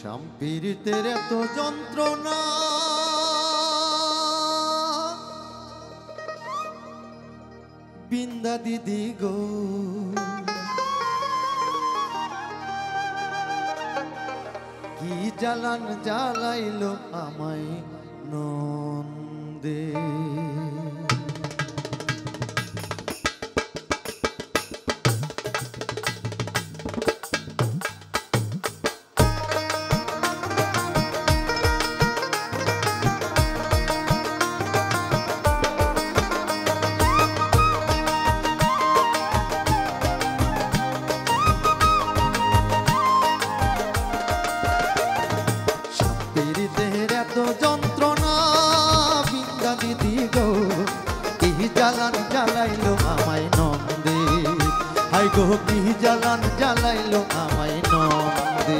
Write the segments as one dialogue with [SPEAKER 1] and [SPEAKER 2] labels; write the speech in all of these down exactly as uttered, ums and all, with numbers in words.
[SPEAKER 1] পীড়িতের এত যন্ত্রণা বিন্দা দিদি গো কি জ্বালান জ্বালাইলো আমায় নন্দে জ্বালান জ্বালাইলো আমায় নন্দে হাই গো কি জ্বালান জ্বালাইলো আমায় নন্দে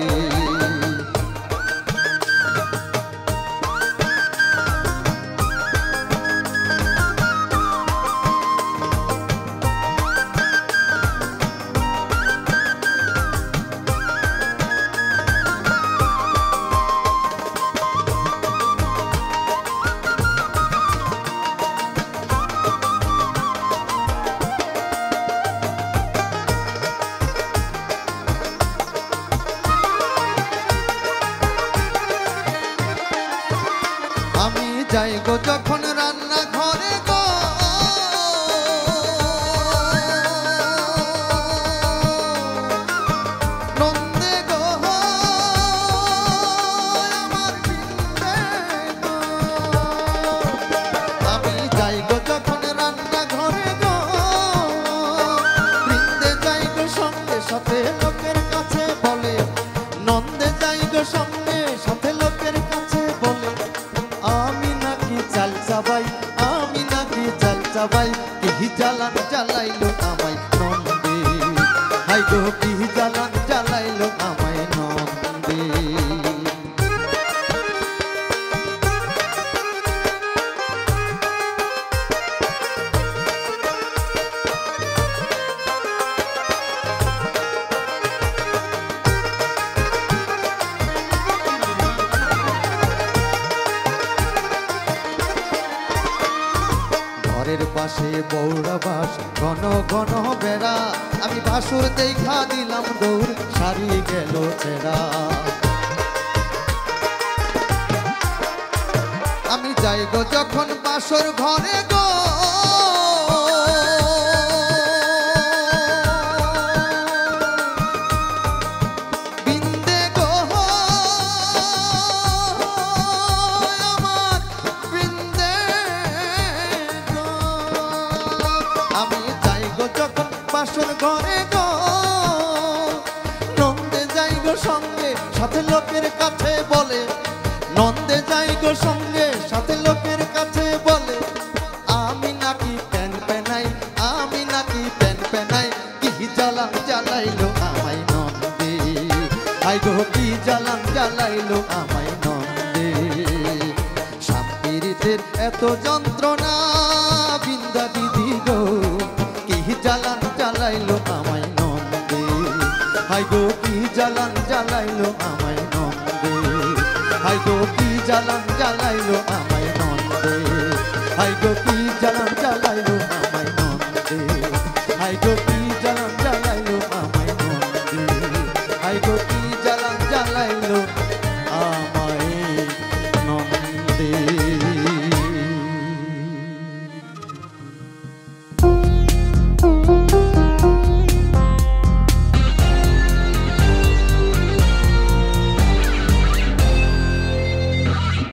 [SPEAKER 1] আমি যাই গো যখন রান্না ঘরে গো নন্দে গো আমার বৃন্দে গো আমি যাই গো যখন রান্না ঘরে গো বৃন্দে যাই গো সঙ্গে সাথে লোকের কাছে বলে নন্দে যাই গো সঙ্গে সাথে লোকের কাছে বলে আমি নাকি চাল চাবাই আমি নাকি চাল চাবাই কি জ্বালান জ্বালাইলো আমায় নন্দে হাই গো কি জ্বালান জ্বালাইলো আমায় নন্দে পাশে বৌড়া বাস ঘন ঘন বেড়া আমি বাসুর দেখা দিলাম দৌড় সারি গেল ছেড়া আমি যাই গো যখন বাসর ঘরে গো বাসর ঘরে গো নন্দে যাই গো সঙ্গে সাথে লোকের কাছে বলে নন্দে যাই গো সঙ্গে সাথে লোকের কাছে বলে আমি নাকি প্যান প্যানাই আমি নাকি প্যান প্যানাই কি জ্বালান জ্বালাইলো আমায় নন্দে হাই গো কি জ্বালান জ্বালাইলো আমায় নন্দে পীড়িতের এত যন্ত্রণা বিন্দা দিদি গো কি জ্বালান জ্বালাইলো আমায় নন্দে হাই গো কি জ্বালান জ্বালাইলো আমায় নন্দে হাই গো কি জ্বালান জ্বালাইলো আমায় নন্দে হাই গো কি জ্বালান জ্বালাইলো আমায় নন্দে হাই গো